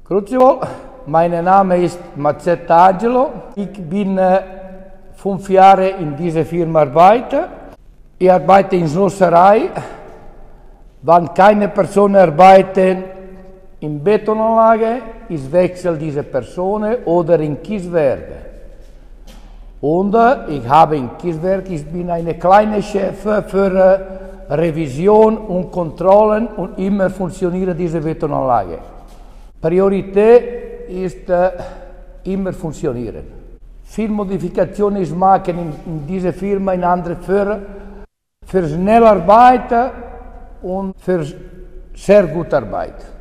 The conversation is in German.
Grüezi wohl, mein Name ist Mazzetta Angelo. Ich bin 5 Jahre in dieser Firma arbeite. Ich arbeite in Schlosserei. Wenn keine Person arbeitet in Betonanlage, ich wechsle diese Person oder in Kieswerke. Und ich habe in Kieswerk, ich bin ein kleiner Chef für Revision und Kontrollen und immer funktioniert diese Betonanlage. Priorität ist immer funktionieren. Viel Modifikationen ist machen in dieser Firma, in anderen Firmen, für schnelle Arbeit und für sehr gute Arbeit.